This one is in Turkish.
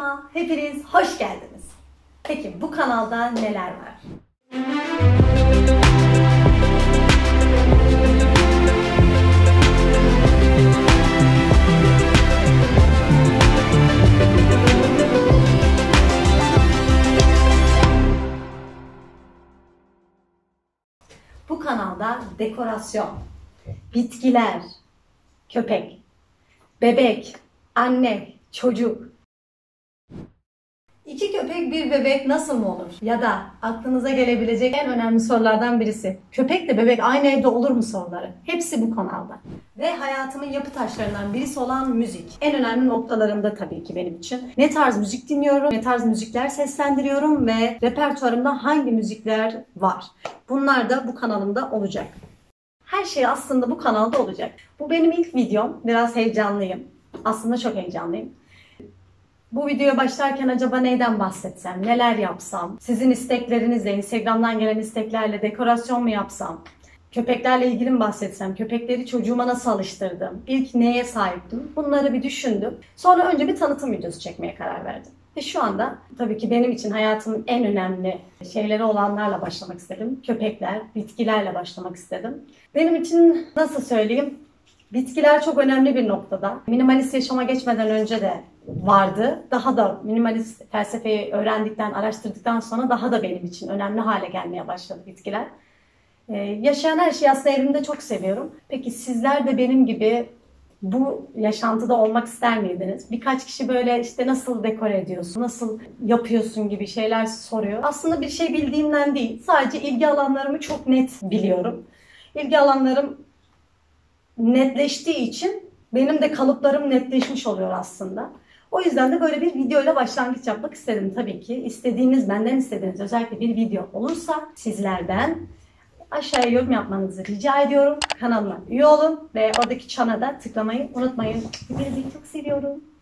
Kanalıma hepiniz hoş geldiniz. Peki bu kanalda neler var? Bu kanalda dekorasyon, bitkiler, köpek, bebek, anne, çocuk. İki köpek bir bebek nasıl mı olur? Ya da aklınıza gelebilecek en önemli sorulardan birisi. Köpekle bebek aynı evde olur mu soruları? Hepsi bu kanalda. Ve hayatımın yapı taşlarından birisi olan müzik. En önemli noktalarımda tabii ki benim için. Ne tarz müzik dinliyorum, ne tarz müzikler seslendiriyorum ve repertuarımda hangi müzikler var? Bunlar da bu kanalımda olacak. Her şey aslında bu kanalda olacak. Bu benim ilk videom. Biraz heyecanlıyım. Aslında çok heyecanlıyım. Bu videoya başlarken acaba neyden bahsetsem, neler yapsam, sizin isteklerinizle, Instagram'dan gelen isteklerle dekorasyon mu yapsam, köpeklerle ilgili mi bahsetsem, köpekleri çocuğuma nasıl alıştırdım, ilk neye sahiptim, bunları bir düşündüm. Sonra önce bir tanıtım videosu çekmeye karar verdim. Ve şu anda tabii ki benim için hayatımın en önemli şeyleri olanlarla başlamak istedim. Köpekler, bitkilerle başlamak istedim. Benim için nasıl söyleyeyim? Bitkiler çok önemli bir noktada. Minimalist yaşama geçmeden önce de vardı. Daha da minimalist felsefeyi öğrendikten, araştırdıktan sonra daha da benim için önemli hale gelmeye başladı bitkiler. Yaşayan her şeyi aslında evimde çok seviyorum. Peki sizler de benim gibi bu yaşantıda olmak ister miydiniz? Birkaç kişi böyle işte nasıl dekore ediyorsun, nasıl yapıyorsun gibi şeyler soruyor. Aslında bir şey bildiğimden değil. Sadece ilgi alanlarımı çok net biliyorum. İlgi alanlarım netleştiği için benim de kalıplarım netleşmiş oluyor aslında. O yüzden de böyle bir videoyla başlangıç yapmak istedim tabii ki. Benden istediğiniz özellikle bir video olursa sizlerden aşağıya yorum yapmanızı rica ediyorum. Kanalıma üye olun ve oradaki çana da tıklamayı unutmayın. Hepinizi çok seviyorum.